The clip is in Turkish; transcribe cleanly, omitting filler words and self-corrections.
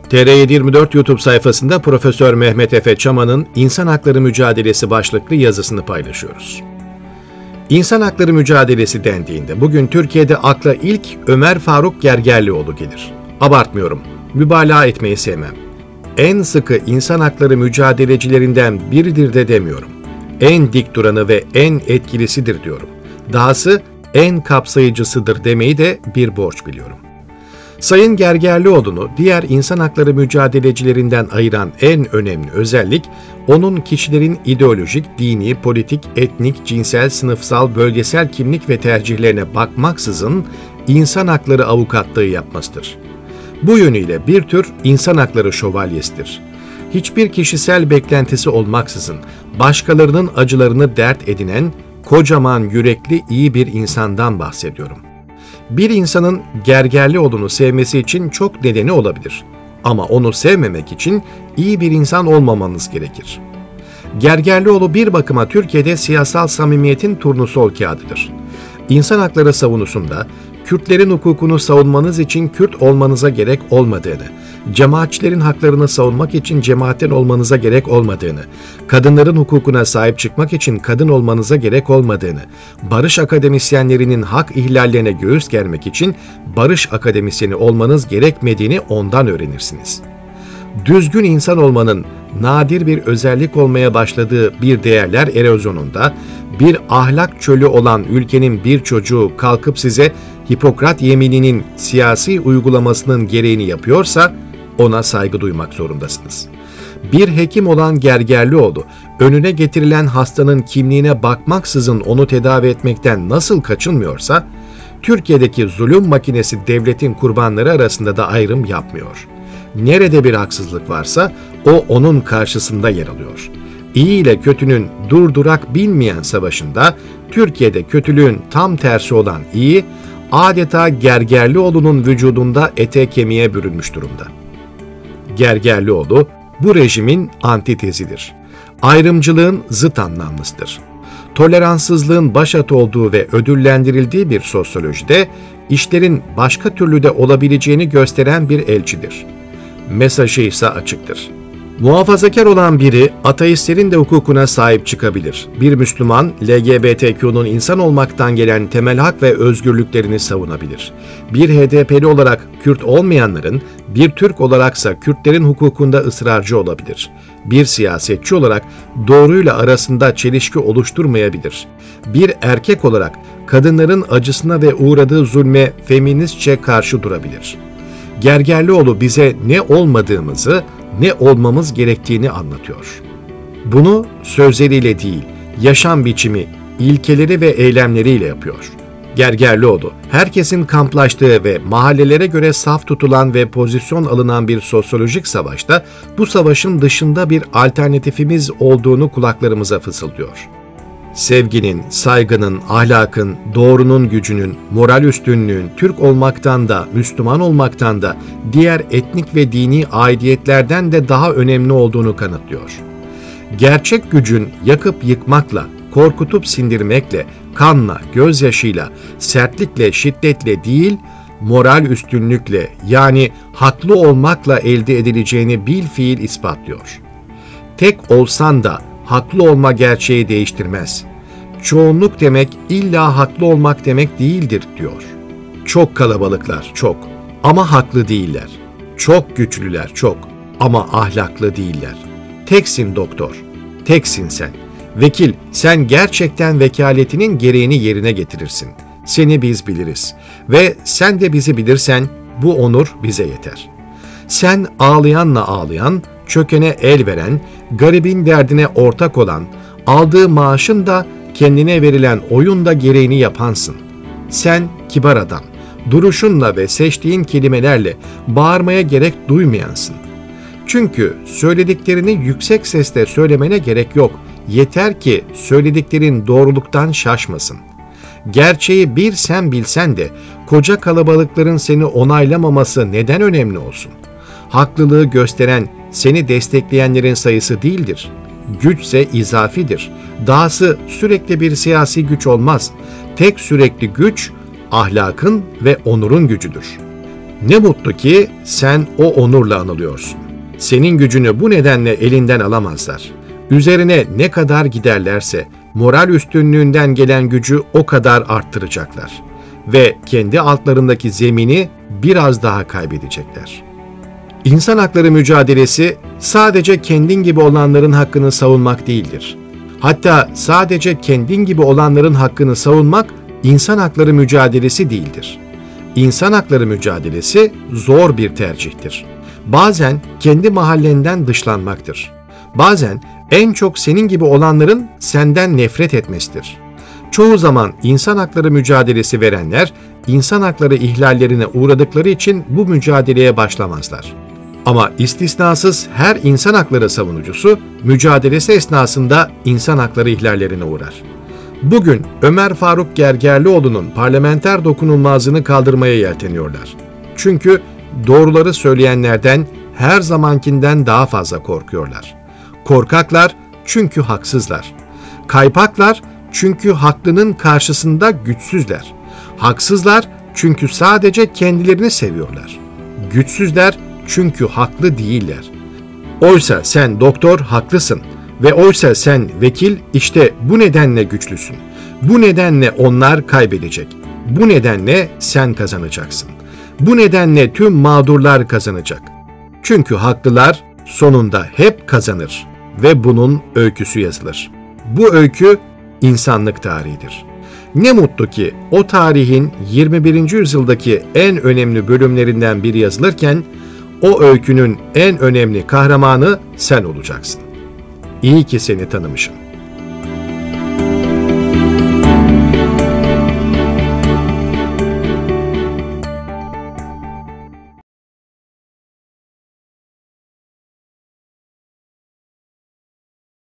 TR724 YouTube sayfasında Profesör Mehmet Efe Çaman'ın İnsan Hakları Mücadelesi başlıklı yazısını paylaşıyoruz. İnsan hakları mücadelesi dendiğinde bugün Türkiye'de akla ilk Ömer Faruk Gergerlioğlu gelir. Abartmıyorum, mübalağa etmeyi sevmem. En sıkı insan hakları mücadelecilerinden biridir de demiyorum. En dik duranı ve en etkilisidir diyorum. Dahası en kapsayıcısıdır demeyi de bir borç biliyorum. Sayın Gergerlioğlu'nu diğer insan hakları mücadelecilerinden ayıran en önemli özellik, onun kişilerin ideolojik, dini, politik, etnik, cinsel, sınıfsal, bölgesel kimlik ve tercihlerine bakmaksızın insan hakları avukatlığı yapmasıdır. Bu yönüyle bir tür insan hakları şövalyesidir. Hiçbir kişisel beklentisi olmaksızın başkalarının acılarını dert edinen, kocaman yürekli iyi bir insandan bahsediyorum. Bir insanın Gergerlioğlu'nu sevmesi için çok nedeni olabilir. Ama onu sevmemek için iyi bir insan olmamanız gerekir. Gergerlioğlu bir bakıma Türkiye'de siyasal samimiyetin turnusol kağıdıdır. İnsan hakları savunusunda Kürtlerin hukukunu savunmanız için Kürt olmanıza gerek olmadığını, cemaatçilerin haklarını savunmak için cemaatten olmanıza gerek olmadığını, kadınların hukukuna sahip çıkmak için kadın olmanıza gerek olmadığını, barış akademisyenlerinin hak ihlallerine göğüs germek için barış akademisyeni olmanız gerekmediğini ondan öğrenirsiniz. Düzgün insan olmanın nadir bir özellik olmaya başladığı bir değerler erozyonunda, bir ahlak çölü olan ülkenin bir çocuğu kalkıp size Hipokrat yemininin siyasi uygulamasının gereğini yapıyorsa ona saygı duymak zorundasınız. Bir hekim olan Gergerlioğlu, önüne getirilen hastanın kimliğine bakmaksızın onu tedavi etmekten nasıl kaçınmıyorsa, Türkiye'deki zulüm makinesi devletin kurbanları arasında da ayrım yapmıyor. Nerede bir haksızlık varsa o onun karşısında yer alıyor. İyi ile kötünün durdurak bilmeyen savaşında Türkiye'de kötülüğün tam tersi olan iyi, adeta Gergerlioğlu'nun vücudunda ete kemiğe bürünmüş durumda. Gergerlioğlu bu rejimin antitezidir. Ayrımcılığın zıt anlamlısıdır. Toleranssızlığın başat olduğu ve ödüllendirildiği bir sosyolojide işlerin başka türlü de olabileceğini gösteren bir elçidir. Mesajı ise açıktır. Muhafazakar olan biri ateistlerin de hukukuna sahip çıkabilir. Bir Müslüman, LGBTQ'nun insan olmaktan gelen temel hak ve özgürlüklerini savunabilir. Bir HDP'li olarak Kürt olmayanların, bir Türk olaraksa Kürtlerin hukukunda ısrarcı olabilir. Bir siyasetçi olarak doğruyla arasında çelişki oluşturmayabilir. Bir erkek olarak kadınların acısına ve uğradığı zulme feministçe karşı durabilir. Gergerlioğlu bize ne olmadığımızı, ne olmamız gerektiğini anlatıyor. Bunu sözleriyle değil, yaşam biçimi, ilkeleri ve eylemleriyle yapıyor. Gergerlioğlu, herkesin kamplaştığı ve mahallelere göre saf tutulan ve pozisyon alınan bir sosyolojik savaşta bu savaşın dışında bir alternatifimiz olduğunu kulaklarımıza fısıldıyor. Sevginin, saygının, ahlakın, doğrunun gücünün, moral üstünlüğün, Türk olmaktan da, Müslüman olmaktan da, diğer etnik ve dini aidiyetlerden de daha önemli olduğunu kanıtlıyor. Gerçek gücün yakıp yıkmakla, korkutup sindirmekle, kanla, gözyaşıyla, sertlikle, şiddetle değil, moral üstünlükle yani haklı olmakla elde edileceğini bilfiil ispatlıyor. Tek olsan da haklı olma gerçeği değiştirmez. Çoğunluk demek illa haklı olmak demek değildir diyor. Çok kalabalıklar, çok ama haklı değiller. Çok güçlüler, çok ama ahlaklı değiller. Teksin doktor, teksin sen. Vekil, sen gerçekten vekaletinin gereğini yerine getirirsin. Seni biz biliriz ve sen de bizi bilirsen bu onur bize yeter. Sen ağlayanla ağlayan, çökene el veren, garibin derdine ortak olan, aldığı maaşın da kendine verilen oyun da gereğini yapansın. Sen kibar adam, duruşunla ve seçtiğin kelimelerle bağırmaya gerek duymayansın. Çünkü söylediklerini yüksek sesle söylemene gerek yok. Yeter ki söylediklerin doğruluktan şaşmasın. Gerçeği bir sen bilsen de koca kalabalıkların seni onaylamaması neden önemli olsun? Haklılığı gösteren, seni destekleyenlerin sayısı değildir. Güçse izafidir. Dahası sürekli bir siyasi güç olmaz. Tek sürekli güç, ahlakın ve onurun gücüdür. Ne mutlu ki sen o onurla anılıyorsun. Senin gücünü bu nedenle elinden alamazlar. Üzerine ne kadar giderlerse moral üstünlüğünden gelen gücü o kadar arttıracaklar ve kendi altlarındaki zemini biraz daha kaybedecekler. İnsan hakları mücadelesi sadece kendin gibi olanların hakkını savunmak değildir. Hatta sadece kendin gibi olanların hakkını savunmak insan hakları mücadelesi değildir. İnsan hakları mücadelesi zor bir tercihtir. Bazen kendi mahallenden dışlanmaktır. Bazen en çok senin gibi olanların senden nefret etmesidir. Çoğu zaman insan hakları mücadelesi verenler, insan hakları ihlallerine uğradıkları için bu mücadeleye başlamazlar. Ama istisnasız her insan hakları savunucusu, mücadelesi esnasında insan hakları ihlallerine uğrar. Bugün Ömer Faruk Gergerlioğlu'nun parlamenter dokunulmazlığını kaldırmaya yelteniyorlar. Çünkü doğruları söyleyenlerden her zamankinden daha fazla korkuyorlar. Korkaklar çünkü haksızlar. Kaypaklar çünkü haklının karşısında güçsüzler. Haksızlar çünkü sadece kendilerini seviyorlar. Güçsüzler çünkü haklı değiller. Oysa sen doktor haklısın ve oysa sen vekil işte bu nedenle güçlüsün. Bu nedenle onlar kaybedecek. Bu nedenle sen kazanacaksın. Bu nedenle tüm mağdurlar kazanacak. Çünkü haklılar sonunda hep kazanır ve bunun öyküsü yazılır. Bu öykü insanlık tarihidir. Ne mutlu ki o tarihin 21. yüzyıldaki en önemli bölümlerinden biri yazılırken o öykünün en önemli kahramanı sen olacaksın. İyi ki seni tanımışım.